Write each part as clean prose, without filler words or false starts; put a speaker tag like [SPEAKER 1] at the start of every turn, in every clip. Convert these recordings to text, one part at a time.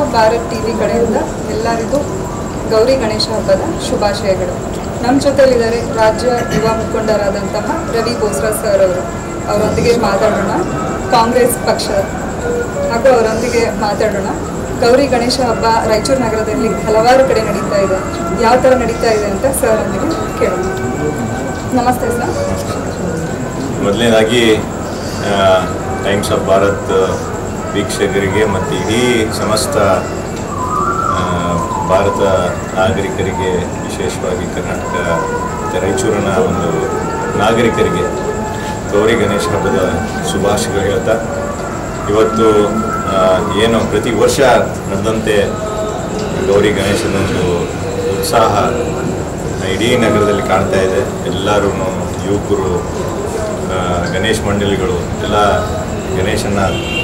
[SPEAKER 1] Of Bharat TV ಕಡೆಯಿಂದ ಎಲ್ಲರಿಗೂ ಗೌರಿ ಗಣೇಶ ಹಬ್ಬದ ಶುಭಾಶಯಗಳು. ನಮ್ಮ ಜೊತೆಲಿದ್ದಾರೆ ರಾಜ್ಯ ಯುವ ಮುಖಂಡರಾದಂತಹ ರವಿ ಬೋಸ್ರಾ ಸರ್ ಅವರು. ಅವರೊಂದಿಗೆ ಮಾತಾಡೋಣ. ಕಾಂಗ್ರೆಸ್ ಪಕ್ಷ ಹಾಗೂ ಅವರೊಂದಿಗೆ ಮಾತಾಡೋಣ. ಗೌರಿ ಗಣೇಶ ಹಬ್ಬ ರಾಯಚೂರು ನಗರದಲ್ಲಿ ಹಲವಾರು ಕಡೆ ನಡೀತಾ ಇದೆ. ಯಾವ ಥರ ನಡೀತಾ ಇದೆ ಅಂತ ಸರ್ ಒಂದಿಗೆ ಕೇಳೋಣ. ನಮಸ್ತೆ ಸರ್.
[SPEAKER 2] ಮೊದಲನೇದಾಗಿ ಟೈಮ್ಸ್ ಆಫ್ ಭಾರತ್ ವೀಕ್ಷಕರಿಗೆ ಮತ್ತು ಇಡೀ ಸಮಸ್ತ ಭಾರತ ನಾಗರಿಕರಿಗೆ, ವಿಶೇಷವಾಗಿ ಕರ್ನಾಟಕ ಮತ್ತು ರಾಯಚೂರಿನ ಒಂದು ನಾಗರಿಕರಿಗೆ ಗೌರಿ ಗಣೇಶ ಹಬ್ಬದ ಶುಭಾಶಯಗಳು ಹೇಳ್ತಾ, ಇವತ್ತು ಏನು ಪ್ರತಿ ವರ್ಷ ನಡೆದಂತೆ ಗೌರಿ ಗಣೇಶನೊಂದು ಉತ್ಸಾಹ ಇಡೀ ನಗರದಲ್ಲಿ ಕಾಣ್ತಾ ಇದೆ. ಎಲ್ಲರೂ ಯುವಕರು, ಗಣೇಶ ಮಂಡಳಿಗಳು ಎಲ್ಲ ಗಣೇಶನ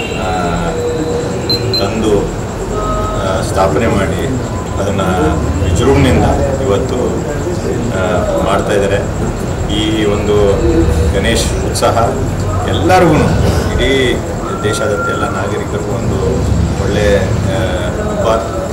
[SPEAKER 2] ತಂದು ಸ್ಥಾಪನೆ ಮಾಡಿ ಅದನ್ನು ವಿಜೃಂಭಣೆಯಿಂದ ಇವತ್ತು ಮಾಡ್ತಾಯಿದ್ದಾರೆ. ಈ ಒಂದು ಗಣೇಶ್ ಉತ್ಸಾಹ ಎಲ್ಲರಿಗೂ, ಇಡೀ ದೇಶಾದ್ಯಂತ ಎಲ್ಲ ನಾಗರಿಕರಿಗೂ ಒಂದು ಒಳ್ಳೆಯ ಹಬ್ಬ.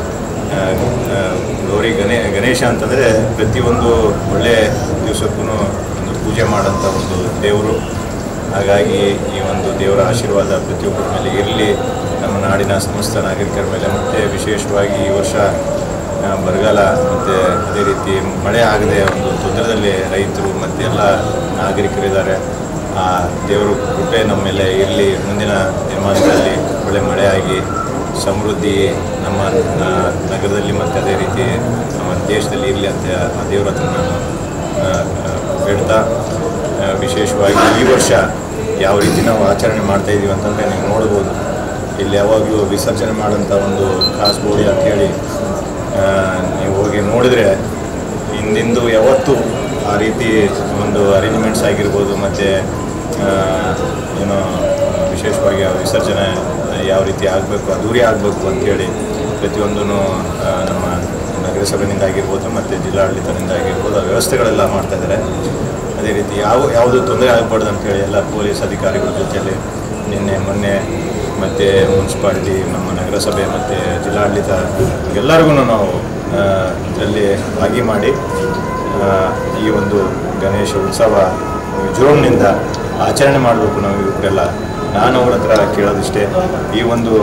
[SPEAKER 2] ಗೌರಿ ಗಣೇಶ ಅಂತಂದರೆ ಪ್ರತಿಯೊಂದು ಒಳ್ಳೆಯ ದಿವಸಕ್ಕೂ ಒಂದು ಪೂಜೆ ಮಾಡೋಂಥ ಒಂದು ದೇವರು. ಹಾಗಾಗಿ ಈ ಒಂದು ದೇವರ ಆಶೀರ್ವಾದ ಪ್ರತಿಯೊಬ್ಬರ ಮೇಲೆ ಇರಲಿ, ನಮ್ಮ ನಾಡಿನ ಸಮಸ್ತ ನಾಗರಿಕರ ಮೇಲೆ. ಮತ್ತು ವಿಶೇಷವಾಗಿ ಈ ವರ್ಷ ಬರಗಾಲ ಮತ್ತು ಅದೇ ರೀತಿ ಮಳೆ ಆಗದೆ ಒಂದು ತೊಂದರೆಯಲ್ಲಿ ರೈತರು ಮತ್ತು ಎಲ್ಲ ನಾಗರಿಕರಿದ್ದಾರೆ. ಆ ದೇವರ ಕೃಪೆ ನಮ್ಮ ಮೇಲೆ ಇರಲಿ. ಮುಂದಿನ ದಿನಮಾನಗಳಲ್ಲಿ ಒಳ್ಳೆ ಮಳೆಯಾಗಿ ಸಮೃದ್ಧಿ ನಮ್ಮ ನಗರದಲ್ಲಿ ಮತ್ತು ಅದೇ ರೀತಿ ನಮ್ಮ ದೇಶದಲ್ಲಿ ಇರಲಿ ಅಂತ ಆ ದೇವರ ಹತ್ರ ನಾನು ಬೇಡ್ತಾ, ವಿಶೇಷವಾಗಿ ಈ ವರ್ಷ ಯಾವ ರೀತಿ ನಾವು ಆಚರಣೆ ಮಾಡ್ತಾಯಿದ್ದೀವಿ ಅಂತಂದರೆ ನೀವು ನೋಡ್ಬೋದು. ಇಲ್ಲಿ ಯಾವಾಗಲೂ ವಿಸರ್ಜನೆ ಮಾಡೋಂಥ ಒಂದು ಕಾಸು ಬೋಡಿ ಅಂಥೇಳಿ ನೀವು ಹೋಗಿ ನೋಡಿದರೆ ಹಿಂದಿಂದು ಯಾವತ್ತೂ ಆ ರೀತಿ ಒಂದು ಅರೇಂಜ್ಮೆಂಟ್ಸ್ ಆಗಿರ್ಬೋದು, ಮತ್ತು ಏನೋ ವಿಶೇಷವಾಗಿ ವಿಸರ್ಜನೆ ಯಾವ ರೀತಿ ಆಗಬೇಕು, ಅದ್ದೂರಿ ಆಗಬೇಕು ಅಂಥೇಳಿ ಪ್ರತಿಯೊಂದೂ ನಮ್ಮ ನಗರಸಭೆಯಿಂದ ಆಗಿರ್ಬೋದು ಮತ್ತು ಜಿಲ್ಲಾಡಳಿತದಿಂದ ಆಗಿರ್ಬೋದು ಆ ವ್ಯವಸ್ಥೆಗಳೆಲ್ಲ ಮಾಡ್ತಾಯಿದ್ದಾರೆ. ಅದೇ ರೀತಿ ಯಾವುದೂ ತೊಂದರೆ ಆಗಬಾರ್ದು ಅಂಥೇಳಿ ಎಲ್ಲ ಪೊಲೀಸ್ ಅಧಿಕಾರಿಗಳ ಜೊತೆಯಲ್ಲಿ ಮೊನ್ನೆ ಮತ್ತು ಮುನ್ಸಿಪಾಲಿಟಿ, ನಮ್ಮ ನಗರಸಭೆ ಮತ್ತು ಜಿಲ್ಲಾಡಳಿತ ಎಲ್ಲರಿಗೂ ನಾವು ಇದರಲ್ಲಿ ಭಾಗಿ ಮಾಡಿ ಈ ಒಂದು ಗಣೇಶ ಉತ್ಸವ ವಿಜೃಂಭಣೆಯಿಂದ ಆಚರಣೆ ಮಾಡಬೇಕು ನಾವು ಇವರೆಲ್ಲ. ನಾನು ಅವ್ರ ಹತ್ರ ಕೇಳೋದಿಷ್ಟೇ, ಈ ಒಂದು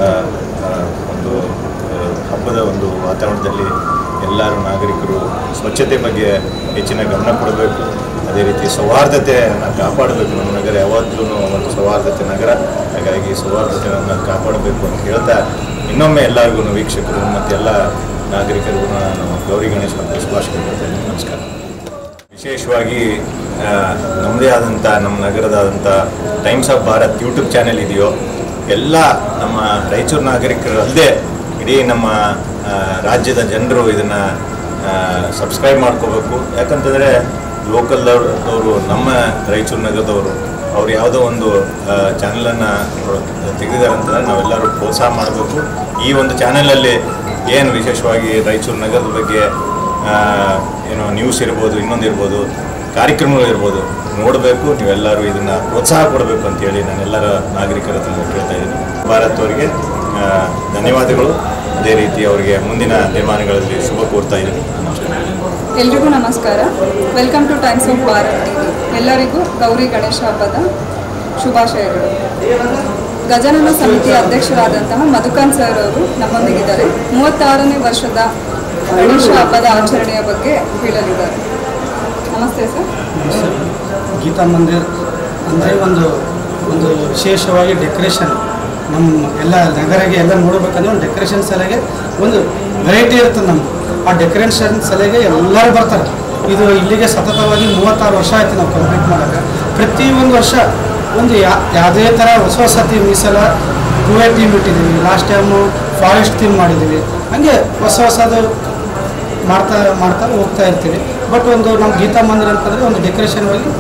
[SPEAKER 2] ಹಬ್ಬದ ಒಂದು ವಾತಾವರಣದಲ್ಲಿ ಎಲ್ಲರೂ ನಾಗರಿಕರು ಸ್ವಚ್ಛತೆ ಬಗ್ಗೆ ಹೆಚ್ಚಿನ ಗಮನ ಕೊಡಬೇಕು. ಅದೇ ರೀತಿ ಸೌಹಾರ್ದತೆಯನ್ನು ಕಾಪಾಡಬೇಕು. ನಮ್ಮ ನಗರ ಯಾವತ್ತೂ ಒಂದು ಸೌಹಾರ್ದತೆ ನಗರ. ಹಾಗಾಗಿ ಸೌಹಾರ್ದತೆಯನ್ನು ಕಾಪಾಡಬೇಕು ಅಂತ ಹೇಳ್ತಾ, ಇನ್ನೊಮ್ಮೆ ಎಲ್ಲರಿಗೂ ವೀಕ್ಷಕರು ಮತ್ತು ಎಲ್ಲ ನಾಗರಿಕರಿಗೂ ನಾನು ಗೌರಿ ಗಣೇಶ ಹಬ್ಬದ ಶುಭಾಶಯ ಕೊಡ್ತೇನೆ. ನಮಸ್ಕಾರ. ವಿಶೇಷವಾಗಿ ನಮ್ಮದೇ ಆದಂಥ, ನಮ್ಮ ನಗರದಾದಂಥ Times of Bharat YouTube channel ಇದೆಯೋ, ಎಲ್ಲ ನಮ್ಮ ರಾಯಚೂರು ನಾಗರಿಕರಲ್ಲದೆ ಇಡೀ ನಮ್ಮ ರಾಜ್ಯದ ಜನರು ಇದನ್ನು ಸಬ್ಸ್ಕ್ರೈಬ್ ಮಾಡ್ಕೋಬೇಕು. ಯಾಕಂತಂದರೆ ಲೋಕಲ್ದವರು, ನಮ್ಮ ರಾಯಚೂರು ನಗರದವರು, ಅವ್ರು ಯಾವುದೋ ಒಂದು ಚಾನಲನ್ನು ತೆಗೆದಿದ್ದಾರೆ ಅಂತಂದರೆ ನಾವೆಲ್ಲರೂ ಪ್ರೋತ್ಸಾಹ ಮಾಡಬೇಕು. ಈ ಒಂದು ಚಾನಲಲ್ಲಿ ಏನು ವಿಶೇಷವಾಗಿ ರಾಯಚೂರು ನಗರದ ಬಗ್ಗೆ ಏನೋ ನ್ಯೂಸ್ ಇರ್ಬೋದು, ಇನ್ನೊಂದಿರ್ಬೋದು, ಕಾರ್ಯಕ್ರಮಗಳು ಇರ್ಬೋದು, ನೋಡಬೇಕು. ನೀವೆಲ್ಲರೂ ಇದನ್ನು ಪ್ರೋತ್ಸಾಹ ಕೊಡಬೇಕು ಅಂತೇಳಿ ನಾನೆಲ್ಲರ ನಾಗರಿಕರ ಹತ್ರ ಕೇಳ್ತಾ ಇದ್ದೀನಿ. ಭಾರತ್ ಅವರಿಗೆ ಧನ್ಯವಾದಗಳು. ಅದೇ ರೀತಿ ಅವರಿಗೆ ಮುಂದಿನ ದಿನಮಾನಗಳಲ್ಲಿ ಶುಭ ಕೋರ್ತಾ ಇದ್ದೀನಿ. ನಮಸ್ಕಾರ.
[SPEAKER 1] ಎಲ್ರಿಗೂ ನಮಸ್ಕಾರ. Welcome to Times of Bharat TV. ಎಲ್ಲರಿಗೂ ಗೌರಿ ಗಣೇಶ ಹಬ್ಬದ ಶುಭಾಶಯಗಳು. ಗಜಾನನ ಸಮಿತಿ ಅಧ್ಯಕ್ಷರಾದಂತಹ ಮಧುಕಾಂತ್ ಸರ್ ಅವರು ನಮ್ಮೊಂದಿಗಿದ್ದಾರೆ. 36ನೇ ವರ್ಷದ ಗಣೇಶ ಹಬ್ಬದ ಆಚರಣೆಯ ಬಗ್ಗೆ ಹೇಳಲಿದ್ದಾರೆ. ನಮಸ್ತೆ ಸರ್.
[SPEAKER 3] ಗೀತಾ ಮಂದಿರ್ ಅಂದರೆ ಒಂದು ವಿಶೇಷವಾಗಿ ಡೆಕೋರೇಷನ್ ನಮ್ಮ ಎಲ್ಲ ನಗರಿಗೆ ಎಲ್ಲ ನೋಡಬೇಕಂದ್ರೆ ಒಂದು ಡೆಕೋರೇಷನ್ ಸಲಹೆಗೆ ಒಂದು ವೆರೈಟಿ ಇರ್ತದೆ ನಮ್ಗೆ. ಆ ಡೆಕೋರೇಷನ್ ಸಲಹೆಗೆ ಎಲ್ಲರೂ ಬರ್ತಾರೆ. ಇದು ಇಲ್ಲಿಗೆ ಸತತವಾಗಿ 36 ವರ್ಷ ಆಯ್ತು ನಾವು ಕಂಪ್ಲೀಟ್ ಮಾಡೋಕ್ಕೆ. ಪ್ರತಿಯೊಂದು ವರ್ಷ ಒಂದು ಯಾವುದೇ ಥರ ಹೊಸ ಥೀಮ್. ಈ ಸಲ ಗೋವಾ ಥೀಮ್ ಇಟ್ಟಿದ್ದೀವಿ, ಲಾಸ್ಟ್ ಟೈಮು ಫಾರೆಸ್ಟ್ ಥೀಮ್ ಮಾಡಿದ್ದೀವಿ. ಹಂಗೆ ಹೊಸದು ಮಾಡ್ತಾ ಹೋಗ್ತಾ ಇರ್ತೀವಿ. ಬಟ್ ಒಂದು ನಮ್ಮ ಗೀತಾ ಮಂದಿರ ಅಂತಂದರೆ ಒಂದು ಡೆಕೋರೇಷನ್ ಆಗಿ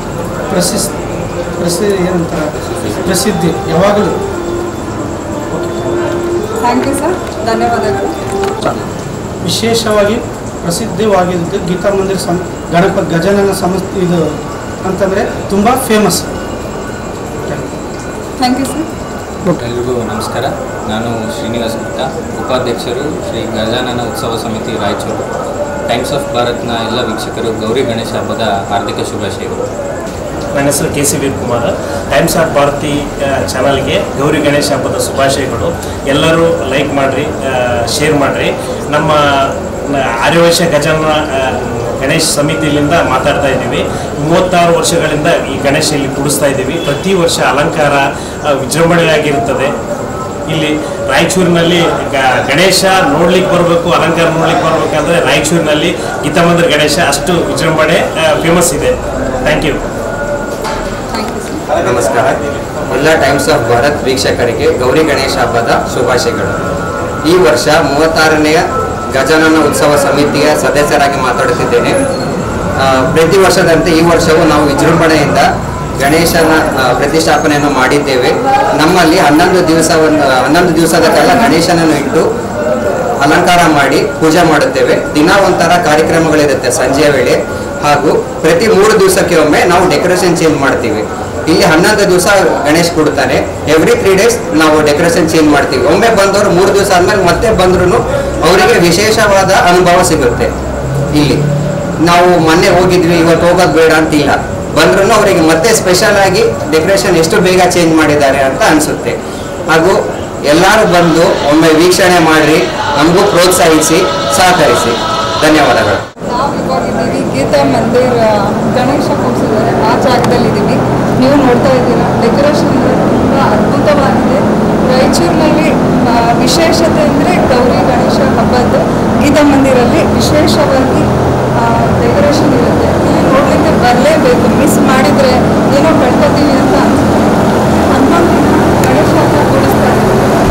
[SPEAKER 3] ಪ್ರಸಿದ್ಧಿ ಯಾವಾಗಲೂ.
[SPEAKER 1] ಥ್ಯಾಂಕ್ ಯು ಸರ್, ಧನ್ಯವಾದಗಳು.
[SPEAKER 3] ವಿಶೇಷವಾಗಿ ಪ್ರಸಿದ್ಧವಾಗಿದ್ದು ಗೀತಾ ಮಂದಿರ ಗಜಾನನ ಸಂಸ್ಥೆ ಇದು ಅಂತಂದರೆ ತುಂಬ ಫೇಮಸ್.
[SPEAKER 1] Thank you sir.
[SPEAKER 4] ಎಲ್ರಿಗೂ ನಮಸ್ಕಾರ. ನಾನು ಶ್ರೀನಿವಾಸ್ ಗುಪ್ತಾ, ಉಪಾಧ್ಯಕ್ಷರು ಶ್ರೀ ಗಜಾನನ ಉತ್ಸವ ಸಮಿತಿ ರಾಯಚೂರು. ಟೈಮ್ಸ್ ಆಫ್ ಭಾರತ್ನ ಎಲ್ಲ ವೀಕ್ಷಕರು ಗೌರಿ ಗಣೇಶ ಹಬ್ಬದ ಹಾರ್ದಿಕ ಶುಭಾಶಯಗಳು.
[SPEAKER 5] ನನ್ನ ಹೆಸರು K C Veerakumar. Times of Bharati ಚಾನಲ್ಗೆ ಗೌರಿ ಗಣೇಶ ಹಬ್ಬದ ಶುಭಾಶಯಗಳು. ಎಲ್ಲರೂ ಲೈಕ್ ಮಾಡಿರಿ, ಶೇರ್ ಮಾಡಿರಿ. ನಮ್ಮ ಆರ್ಯವೈಶ್ಯ ಗಜಾನನ ಗಣೇಶ ಸಮಿತಿಯಿಂದ ಮಾತಾಡ್ತಾ ಇದ್ದೀವಿ. 36 ವರ್ಷಗಳಿಂದ ಈ ಗಣೇಶ ಇಲ್ಲಿ ಕೂಡಿಸ್ತಾ ಇದ್ದೀವಿ. ಪ್ರತಿ ವರ್ಷ ಅಲಂಕಾರ ವಿಜೃಂಭಣೆಯಾಗಿರುತ್ತದೆ. ಇಲ್ಲಿ ರಾಯಚೂರಿನಲ್ಲಿ ಗಣೇಶ ನೋಡ್ಲಿಕ್ಕೆ ಬರಬೇಕು, ಅಲಂಕಾರ ನೋಡ್ಲಿಕ್ಕೆ ಬರಬೇಕಂದ್ರೆ ರಾಯಚೂರಿನಲ್ಲಿ ಗೀತಾಮಂದಿರ ಗಣೇಶ ಅಷ್ಟು ವಿಜೃಂಭಣೆ ಫೇಮಸ್ ಇದೆ. Thank you.
[SPEAKER 6] ನಮಸ್ಕಾರ. ಎಲ್ಲ ಟೈಮ್ಸ್ ಆಫ್ ಭಾರತ್ ವೀಕ್ಷಕರಿಗೆ ಗೌರಿ ಗಣೇಶ ಹಬ್ಬದ ಶುಭಾಶಯಗಳು. ಈ ವರ್ಷ 36ನೇ ಗಜಾನನ ಉತ್ಸವ ಸಮಿತಿಯ ಸದಸ್ಯರಾಗಿ ಮಾತಾಡುತ್ತಿದ್ದೇನೆ. ಪ್ರತಿ ವರ್ಷದಂತೆ ಈ ವರ್ಷವೂ ನಾವು ವಿಜೃಂಭಣೆಯಿಂದ ಗಣೇಶನ ಪ್ರತಿಷ್ಠಾಪನೆಯನ್ನು ಮಾಡಿದ್ದೇವೆ. ನಮ್ಮಲ್ಲಿ 11 ದಿವಸದ ಕಾಲ ಗಣೇಶನನ್ನು ಇಟ್ಟು ಅಲಂಕಾರ ಮಾಡಿ ಪೂಜೆ ಮಾಡುತ್ತೇವೆ. ದಿನ ಒಂಥರ ಕಾರ್ಯಕ್ರಮಗಳಿರುತ್ತೆ ಸಂಜೆಯ ವೇಳೆ, ಹಾಗೂ ಪ್ರತಿ 3 ದಿವಸಕ್ಕೆ ಒಮ್ಮೆ ನಾವು ಡೆಕೋರೇಷನ್ ಚೇಂಜ್ ಮಾಡ್ತೀವಿ. ಇಲ್ಲಿ 11 ದಿವಸ ಗಣೇಶ್ ಕೊಡ್ತಾನೆ. ಎವ್ರಿ 3 ಡೇಸ್ ನಾವು ಡೆಕೋರೇಷನ್ ಚೇಂಜ್ ಮಾಡ್ತೀವಿ. ಒಮ್ಮೆ ಬಂದವರು 3 ದಿವಸ ಆದ್ಮೇಲೆ ಮತ್ತೆ ಬಂದ್ರೂ ಅವರಿಗೆ ವಿಶೇಷವಾದ ಅನುಭವ ಸಿಗುತ್ತೆ. ಇಲ್ಲಿ ನಾವು ಮೊನ್ನೆ ಹೋಗಿದ್ವಿ, ಇವತ್ತು ಹೋಗೋದು ಬೇಡ ಅಂತಿಲ್ಲ. ಬಂದ್ರೂ ಅವರಿಗೆ ಮತ್ತೆ ಸ್ಪೆಷಲ್ ಆಗಿ ಡೆಕೋರೇಷನ್ ಎಷ್ಟು ಬೇಗ ಚೇಂಜ್ ಮಾಡಿದ್ದಾರೆ ಅಂತ ಅನಿಸುತ್ತೆ. ಹಾಗೂ ಎಲ್ಲರೂ ಬಂದು ಒಮ್ಮೆ ವೀಕ್ಷಣೆ ಮಾಡಿ ನಮಗೂ ಪ್ರೋತ್ಸಾಹಿಸಿ ಸಹಕರಿಸಿ. ಧನ್ಯವಾದಗಳು.
[SPEAKER 1] ನಾವು ಇವಾಗಿದ್ದೀವಿ ಗೀತಾ ಮಂದಿರ ಗಣೇಶ ಕೂರಿಸಿದ್ದಾರೆ ಆ ಜಾಗದಲ್ಲಿದ್ದೀವಿ. ನೀವು ನೋಡ್ತಾ ಇದ್ದೀರಾ, ಡೆಕೋರೇಷನ್ ತುಂಬ ಅದ್ಭುತವಾಗಿದೆ. ರಾಯಚೂರಿನಲ್ಲಿ ವಿಶೇಷತೆ ಅಂದರೆ ಗೌರಿ ಗಣೇಶ ಹಬ್ಬದ್ದು ಗೀತಾ ಮಂದಿರಲ್ಲಿ ವಿಶೇಷವಾಗಿ ಡೆಕೋರೇಷನ್ ಇರುತ್ತೆ. ಇಲ್ಲಿ ನೋಡಲಿಕ್ಕೆ ಬರಲೇಬೇಕು. ಮಿಸ್ ಮಾಡಿದರೆ ಏನೋ ಕಳ್ಕೊತೀವಿ ಅಂತ ಅನಿಸುತ್ತೆ. 11 ದಿನ ಗಣೇಶ ಹಬ್ಬ ಕೂಡಿಸ್ತಾರೆ.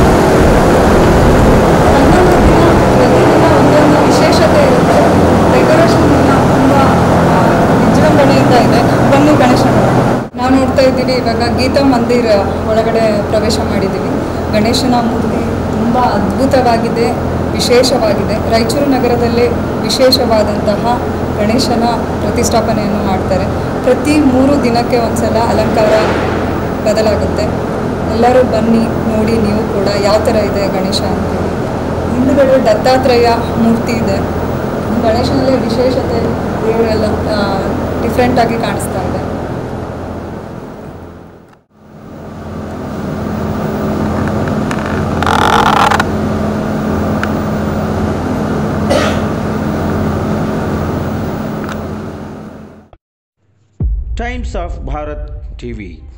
[SPEAKER 1] 11 ದಿನ ಪ್ರತಿದಿನ ಒಂದೊಂದು ವಿಶೇಷತೆ ಇರುತ್ತೆ. ಡೆಕೋರೇಷನ್ ತುಂಬ ವಿಜೃಂಭಣೆಯಿಂದ ಇದೆ. ಬನ್ನಿ ಗಣೇಶ ನಾವು ನೋಡ್ತಾ ಇದ್ದೀವಿ. ಇವಾಗ ಗೀತಾ ಮಂದಿರ ಒಳಗಡೆ ಪ್ರವೇಶ ಮಾಡಿದ್ದೀವಿ. ಗಣೇಶನ ಮೂರ್ತಿ ತುಂಬ ಅದ್ಭುತವಾಗಿದೆ, ವಿಶೇಷವಾಗಿದೆ. ರಾಯಚೂರು ನಗರದಲ್ಲೇ ವಿಶೇಷವಾದಂತಹ ಗಣೇಶನ ಪ್ರತಿಷ್ಠಾಪನೆಯನ್ನು ಮಾಡ್ತಾರೆ. ಪ್ರತಿ 3 ದಿನಕ್ಕೆ ಒಂದ್ಸಲ ಅಲಂಕಾರ ಬದಲಾಗುತ್ತೆ. ಎಲ್ಲರೂ ಬನ್ನಿ ನೋಡಿ ನೀವು ಕೂಡ ಯಾವ ಥರ ಇದೆ ಗಣೇಶ ಅಂತೀವಿ. ಹಿಂದುಗಡೆ ದತ್ತಾತ್ರೇಯ ಮೂರ್ತಿ ಇದೆ. ಗಣೇಶನಲ್ಲೇ ವಿಶೇಷತೆ, ದೇವರೆಲ್ಲ ಡಿಫ್ರೆಂಟಾಗಿ ಕಾಣಿಸ್ತಾ ಇದೆ.
[SPEAKER 7] Times of Bharat TV.